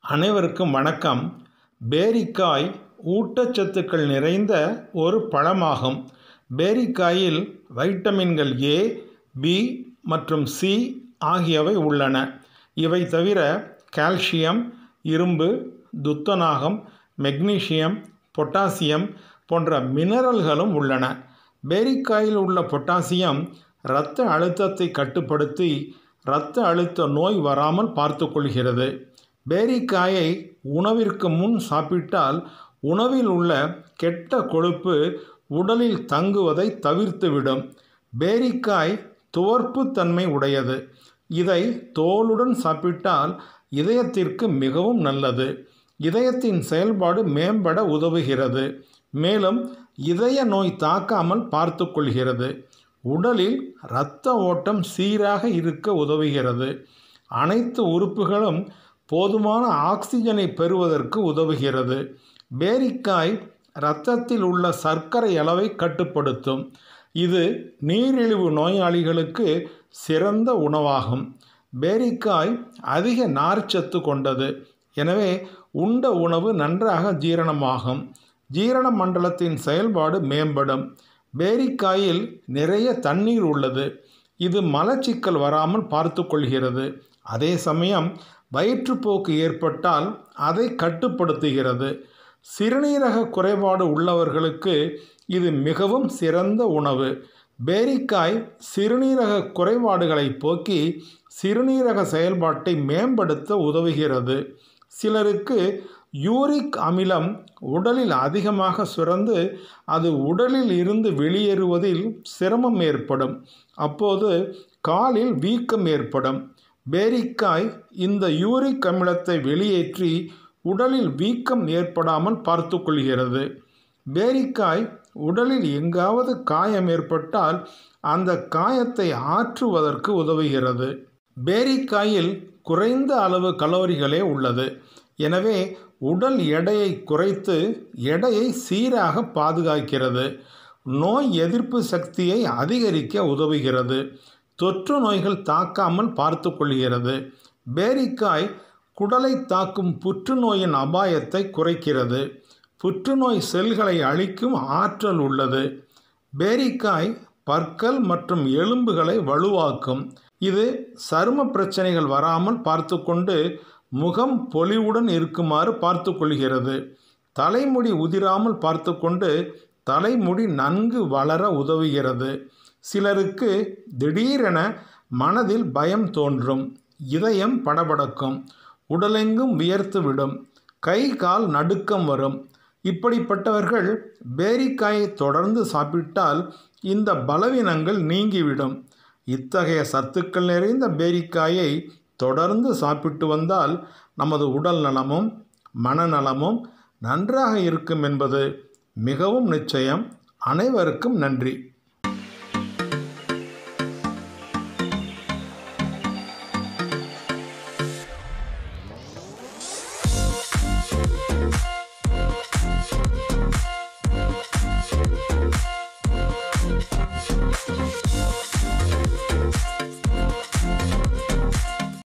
அனைவருக்கும் வணக்கம். பேரிக்காய் ஊட்டச்சத்துக்கள் நிறைந்த ஒரு பழமாகும். பேரிக்காயில் வைட்டமின்கள் ஏ, பி மற்றும் சி ஆகியவை உள்ளன. இவை தவிர கால்சியம், இரும்பு, துத்தநாகம், மெக்னீசியம், பொட்டாசியம் போன்ற மினரல்களும் உள்ளன. பேரிக்காயில் உள்ள பொட்டாசியம் இரத்த அழுத்தத்தை கட்டுப்படுத்தி இரத்த அழுத்த நோய் வராமல் பார்த்துக்கொள்கிறது. பேரிக்காயை உணவிற்கு முன் சாப்பிட்டால் உணவில் உள்ள கெட்ட கொழுப்பு உடலில் தங்குவதை தவிர்த்துவிடும். பேரிக்காய் துவர்ப்பு தன்மை உடையது. இதை தோலுடன் சாப்பிட்டால் இதயத்திற்கு மிகவும் நல்லது. இதயத்தின் செயல்பாடு மேம்பட உதவுகிறது. மேலும் இதய நோய் தாக்காமல் பார்த்துக்கொள்கிறது. உடலில் இரத்த ஓட்டம் சீராக இருக்க உதவுகிறது. அனைத்து உறுப்புகளும் போதுமான ஆக்சிஜனை பெறுவதற்கு உதவுகிறது. பேரிக்காய் இரத்தத்தில் உள்ள சர்க்கரை அளவை கட்டுப்படுத்தும். இது நீரிழிவு நோயாளிகளுக்கு சிறந்த உணவாகும். பேரிக்காய் அதிக நார்ச்சத்து கொண்டது. எனவே உண்ட உணவு நன்றாக ஜீரணமாகும். ஜீரண மண்டலத்தின் செயல்பாடு மேம்படும். பேரிக்காயில் நிறைய தண்ணீர் உள்ளது. இது மலச்சிக்கல் வராமல் பார்த்துக்கொள்கிறது. அதே சமயம் வயிற்றுப்போக்கு ஏற்பட்டால் அதை கட்டுப்படுத்துகிறது. சிறுநீரக குறைபாடு உள்ளவர்களுக்கு இது மிகவும் சிறந்த உணவு. பேரிக்காய் சிறுநீரக குறைபாடுகளை போக்கி சிறுநீரக செயல்பாட்டை மேம்படுத்த உதவுகிறது. சிலருக்கு யூரிக் அமிலம் உடலில் அதிகமாக சுரந்து அது உடலில் இருந்து வெளியேறுவதில் சிரமம் ஏற்படும். அப்போது காலில் வீக்கம் ஏற்படும். பேரிக்காய் இந்த யூரிக் அமிலத்தை வெளியேற்றி உடலில் வீக்கம் ஏற்படாமல் பார்த்துக்கொள்கிறது. பேரிக்காய் உடலில் எங்காவது காயம் ஏற்பட்டால் அந்த காயத்தை ஆற்றுவதற்கு உதவுகிறது. பேரிக்காயில் குறைந்த அளவு கலோரிகளே உள்ளது. எனவே உடல் எடையை குறைத்து எடையை சீராக பாதுகாக்கிறது. நோய் எதிர்ப்பு சக்தியை அதிகரிக்க உதவுகிறது. தொற்று நோய்கள் தாக்காமல் பார்த்துக்கொள்கிறது. பேரிக்காய் குடலை தாக்கும் புற்றுநோயின் அபாயத்தை குறைக்கிறது. புற்றுநோய் செல்களை அழிக்கும் ஆற்றல் உள்ளது. பேரிக்காய் பற்கள் மற்றும் எலும்புகளை வலுவாக்கும். இது சரும பிரச்சனைகள் வராமல் பார்த்துக்கொண்டு முகம் பொலிவுடன் இருக்குமாறு பார்த்துக்கொள்கிறது. தலைமுடி உதிராமல் பார்த்துக்கொண்டு தலைமுடி நன்கு வளர உதவுகிறது. சிலருக்கு திடீரென மனதில் பயம் தோன்றும். இதயம் படபடக்கும். உடலெங்கும் வியர்த்துவிடும். கை கால் நடுக்கம் வரும். இப்படிப்பட்டவர்கள் பேரிக்காயை தொடர்ந்து சாப்பிட்டால் இந்த பலவீனங்கள் நீங்கிவிடும். இத்தகைய சத்துக்கள் நிறைந்த பேரிக்காயை தொடர்ந்து சாப்பிட்டு வந்தால் நமது உடல் நலமும் மனநலமும் நன்றாக இருக்கும் என்பது மிகவும் நிச்சயம். அனைவருக்கும் நன்றி.